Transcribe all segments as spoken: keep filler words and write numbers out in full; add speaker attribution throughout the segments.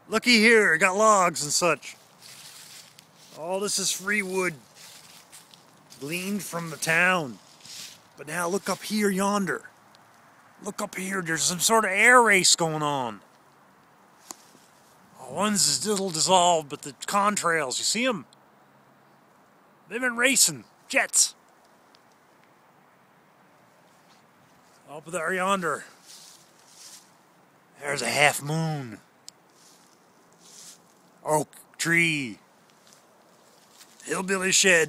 Speaker 1: Looky here, got logs and such. All this is free wood, gleaned from the town. But now look up here yonder. Look up here, there's some sort of air race going on. Oh, one's a little dissolved, but the contrails, you see them? They've been racing, jets. Up there yonder, there's a half moon. Oak tree. Hillbilly shed.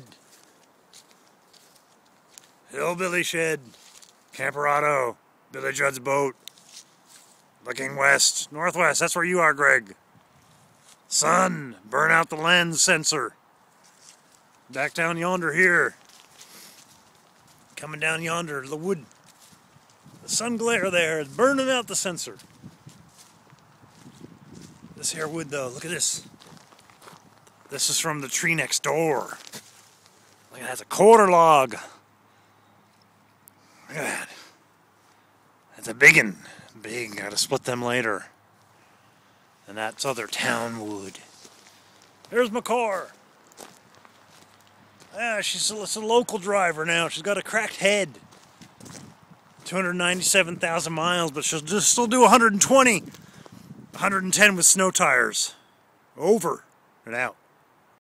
Speaker 1: Hillbilly shed. Camperado. Billy Judd's boat. Looking west. Northwest. That's where you are, Greg. Sun. Burn out the lens sensor. Back down yonder here. Coming down yonder. The wood. The sun glare there is burning out the sensor. This here wood though. Look at this. This is from the tree next door. Look, it has a quarter log. Look at that. That's a big one. Big. Gotta split them later. And that's other town wood. There's my car. Ah, she's a, it's a local driver now. She's got a cracked head. two hundred ninety-seven thousand miles, but she'll just still do one hundred twenty. one hundred ten with snow tires. Over and out.